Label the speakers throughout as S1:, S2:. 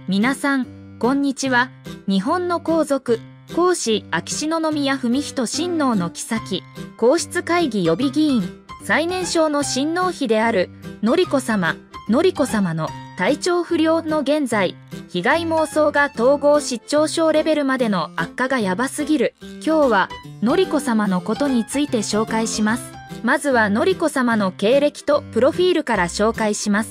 S1: 皆さん、こんにちは。日本の皇族、皇嗣秋篠宮文仁親王の后、皇室会議予備議員、最年少の親王妃である典子さまの体調不良の現在、被害妄想が統合失調症レベルまでの悪化がやばすぎる。今日は典子さまのことについて紹介します。まずは典子さまの経歴とプロフィールから紹介します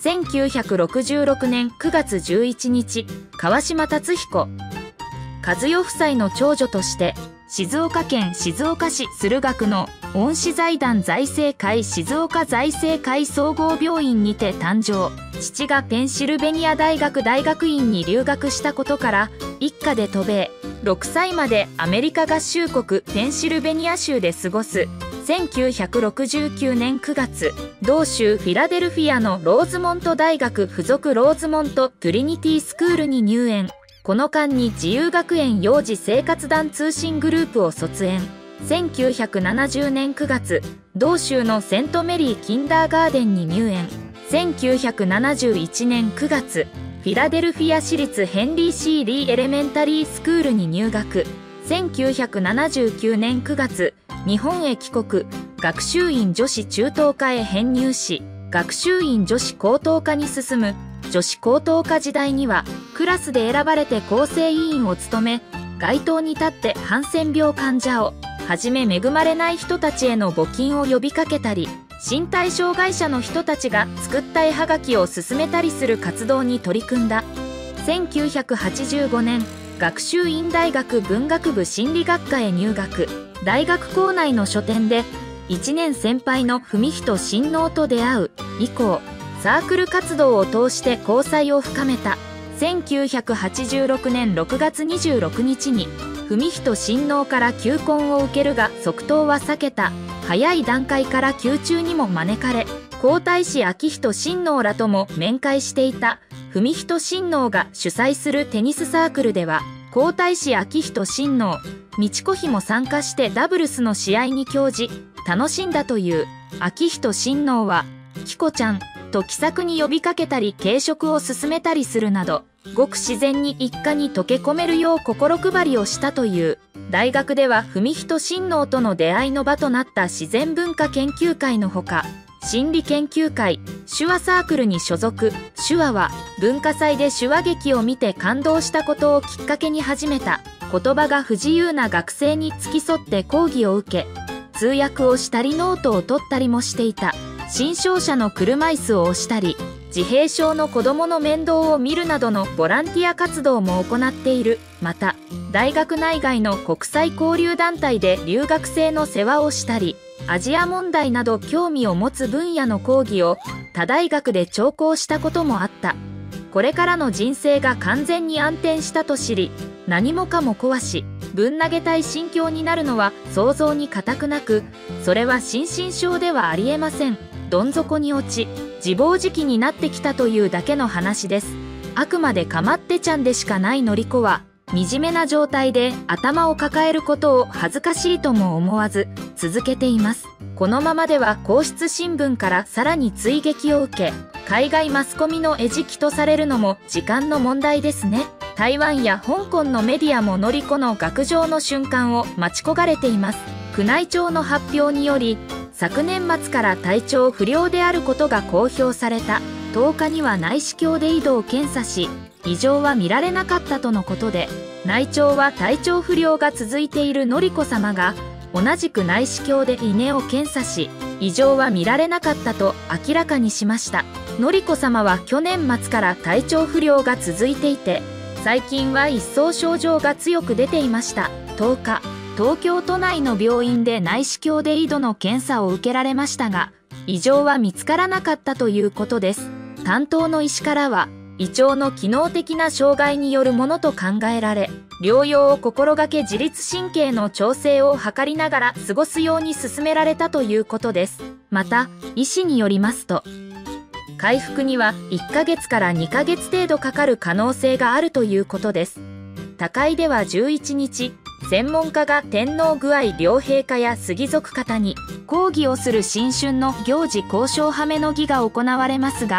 S1: 。1966年9月11日、川島達彦、和代夫妻の長女として、静岡県静岡市駿河区の恩賜財団財政会静岡財政会総合病院にて誕生。父がペンシルベニア大学大学院に留学したことから、一家で渡米。6歳までアメリカ合衆国ペンシルベニア州で過ごす。1969年9月、同州フィラデルフィアのローズモント大学附属ローズモント・トリニティスクールに入園。この間に自由学園幼児生活団通信グループを卒園。1970年9月、同州のセントメリーキンダーガーデンに入園。1971年9月、フィラデルフィア市立ヘンリー・シー・リー・エレメンタリースクールに入学。1979年9月、日本へ帰国、学習院女子中等科へ編入し、学習院女子高等科に進む。女子高等科時代には、クラスで選ばれて構成委員を務め、街頭に立ってハンセン病患者を、はじめ恵まれない人たちへの募金を呼びかけたり、身体障害者の人たちが作った絵はがきを進めたりする活動に取り組んだ。1985年、学習院大学文学部心理学科へ入学。大学構内の書店で、1年先輩の文仁親王と出会う。以降、サークル活動を通して交際を深めた。1986年6月26日に、文仁親王から求婚を受けるが即答は避けた。早い段階から宮中にも招かれ、皇太子秋仁親王らとも面会していた。文仁親王が主催するテニスサークルでは、皇太子秋仁親王、美智子妃も参加してダブルスの試合に興じ、楽しんだという。秋仁親王は、紀子ちゃんと気さくに呼びかけたり軽食を勧めたりするなど、ごく自然に一家に溶け込めるよう心配りをしたという。大学では文仁親王との出会いの場となった自然文化研究会のほか、心理研究会、手話サークルに所属。手話は文化祭で手話劇を見て感動したことをきっかけに始めた。言葉が不自由な学生に付き添って講義を受け、通訳をしたりノートを取ったりもしていた。新商社の車椅子を押したり、自閉症の子供の面倒を見るなどのボランティア活動も行っている。また、大学内外の国際交流団体で留学生の世話をしたり、アジア問題など興味を持つ分野の講義を他大学で聴講したこともあった。これからの人生が完全に暗転したと知り、何もかも壊し、ぶん投げたい心境になるのは想像に難くなく、それは心身症ではありえません。どん底に落ち、自暴自棄になってきたというだけの話です。あくまでかまってちゃんでしかない典子は、惨めな状態で頭を抱えることを恥ずかしいとも思わず続けています。このままでは皇室新聞からさらに追撃を受け、海外マスコミの餌食とされるのも時間の問題ですね。台湾や香港のメディアも典子の学場の瞬間を待ち焦がれています。宮内庁の発表により、昨年末から体調不良であることが公表された。10日には内視鏡で緯度を検査し、異常は見られなかったとのことで、内調は体調不良が続いている典子さまが、同じく内視鏡で稲を検査し、異常は見られなかったと明らかにしました。典子さまは去年末から体調不良が続いていて、最近は一層症状が強く出ていました。10日、東京都内の病院で内視鏡で緯度の検査を受けられましたが、異常は見つからなかったということです。担当の医師からは、胃腸の機能的な障害によるものと考えられ、療養を心がけ自律神経の調整を図りながら過ごすように勧められたということです。また、医師によりますと、回復には1ヶ月から2ヶ月程度かかる可能性があるということです。他界では11日、専門家が天皇具合両陛下や杉族方に講義をする新春の行事交渉はめの儀が行われますが、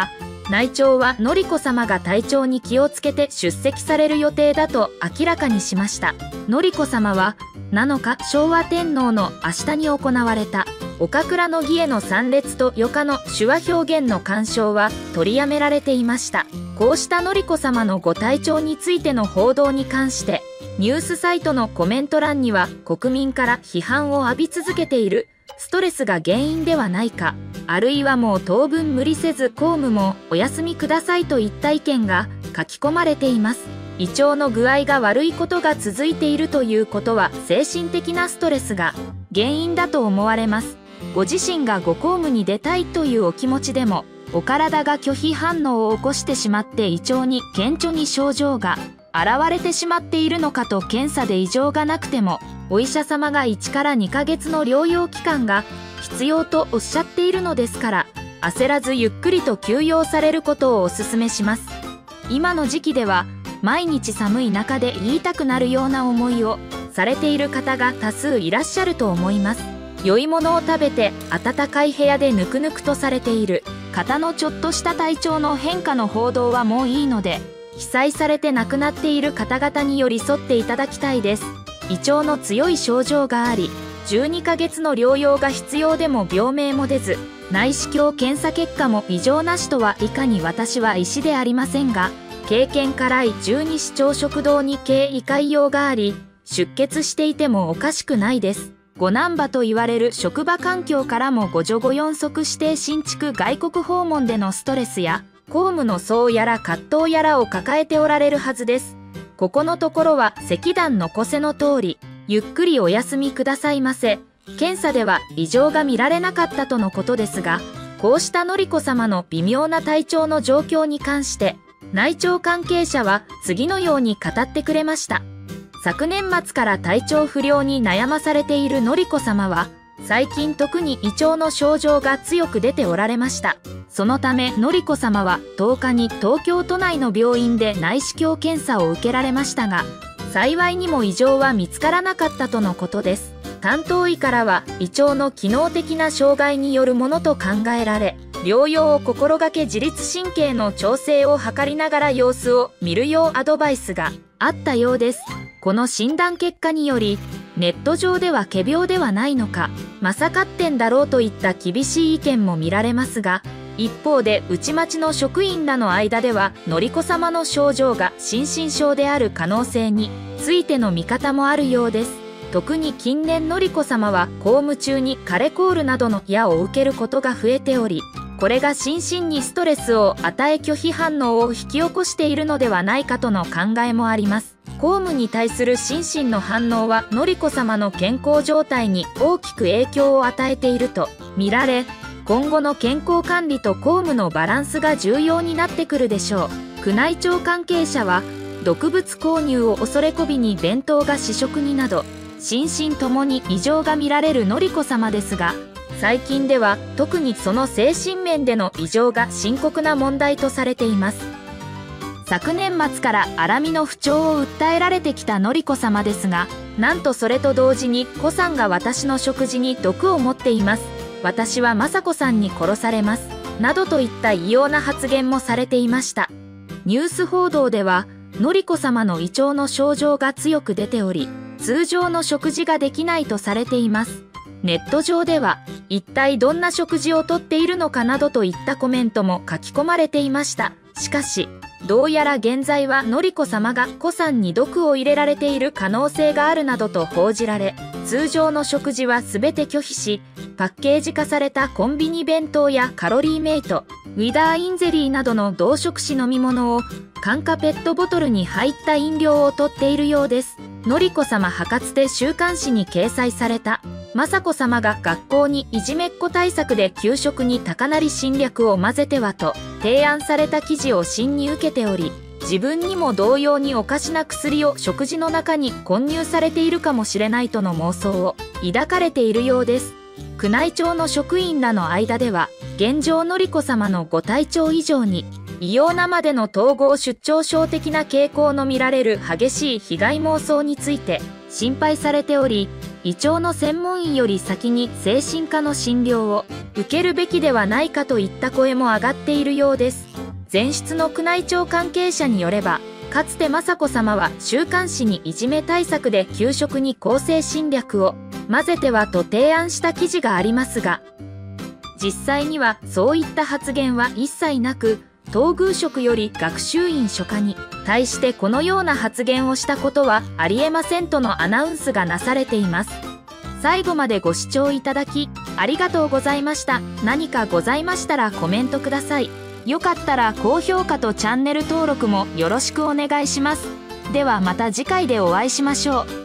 S1: 内調は典子様が体調に気をつけて出席される予定だと明らかにしました。典子様は7日昭和天皇の明日に行われた岡倉の儀への参列と余暇の手話表現の鑑賞は取りやめられていました。こうした典子様のご体調についての報道に関してニュースサイトのコメント欄には国民から批判を浴び続けているストレスが原因ではないか、あるいはもう当分無理せず公務もお休みくださいといった意見が書き込まれています。胃腸の具合が悪いことが続いているということは精神的なストレスが原因だと思われます。ご自身がご公務に出たいというお気持ちでもお体が拒否反応を起こしてしまって胃腸に顕著に症状が現れてしまっているのかと検査で異常がなくてもお医者様が1から2ヶ月の療養期間が必要とおっしゃっているのですから焦らずゆっくりと休養されることをお勧めします。今の時期では毎日寒い中で言いたくなるような思いをされている方が多数いらっしゃると思います。良いものを食べて暖かい部屋でぬくぬくとされている方のちょっとした体調の変化の報道はもういいので被災されて亡くなっている方々に寄り添っていただきたいです。胃腸の強い症状があり12ヶ月の療養が必要でも病名も出ず内視鏡検査結果も異常なしとはいかに私は医師でありませんが経験辛い十二指腸食道に経胃潰瘍があり出血していてもおかしくないです。5難波と言われる職場環境からも5助5四足指定新築外国訪問でのストレスや公務の相やら葛藤やらを抱えておられるはずです。ここのところは石段のこせの通りゆっくりお休みくださいませ。検査では異常が見られなかったとのことですがこうした典子様の微妙な体調の状況に関して内調関係者は次のように語ってくれました。昨年末から体調不良に悩まされている典子様は最近特に胃腸の症状が強く出ておられました。そのため典子様は10日に東京都内の病院で内視鏡検査を受けられましたが幸いにも異常は見つからなかったとのことです。担当医からは胃腸の機能的な障害によるものと考えられ療養を心がけ自律神経の調整を図りながら様子を見るようアドバイスがあったようです。この診断結果によりネット上では仮病ではないのかまさかってんだろうといった厳しい意見も見られますが一方で内町の職員らの間では典子様の症状が心身症である可能性についての見方もあるようです。特に近年典子様は公務中にカレコールなどの矢を受けることが増えておりこれが心身にストレスを与え拒否反応を引き起こしているのではないかとの考えもあります。公務に対する心身の反応は典子様の健康状態に大きく影響を与えていると見られ今後の健康管理と公務のバランスが重要になってくるでしょう。宮内庁関係者は毒物購入を恐れこびに弁当が試食になど心身ともに異常が見られる典子様ですが最近では特にその精神面での異常が深刻な問題とされています。昨年末から荒みの不調を訴えられてきた典子様ですがなんとそれと同時に子さんが私の食事に毒を持っています私は雅子さんに殺されますなどといった異様な発言もされていました。ニュース報道では典子様の胃腸の症状が強く出ており通常の食事ができないとされています。ネット上では一体どんな食事をとっているのかなどといったコメントも書き込まれていました。しかしどうやら現在は典子様が子さんに毒を入れられている可能性があるなどと報じられ通常の食事は全て拒否しパッケージ化されたコンビニ弁当やカロリーメイトウィダーインゼリーなどの動食子飲み物を缶化ペットボトルに入った飲料をとっているようです。典子様破活で週刊誌に掲載された雅子様が学校にいじめっ子対策で給食に高鳴侵略を混ぜてはと提案された記事を真に受けており自分にも同様におかしな薬を食事の中に混入されているかもしれないとの妄想を抱かれているようです。宮内庁の職員らの間では現状典子様のご体調以上に異様なまでの統合失調症的な傾向の見られる激しい被害妄想について心配されており胃腸の専門医より先に精神科の診療を受けるべきではないかといった声も上がっているようです。 前室の宮内庁関係者によれば、かつて雅子さまは週刊誌にいじめ対策で給食に抗生侵略を混ぜてはと提案した記事がありますが、実際にはそういった発言は一切なく、東宮職より学習院書家に対してこのような発言をしたことはありえませんとのアナウンスがなされています。最後までご視聴いただきありがとうございました。何かございましたらコメントください。よかったら高評価とチャンネル登録もよろしくお願いします。ではまた次回でお会いしましょう。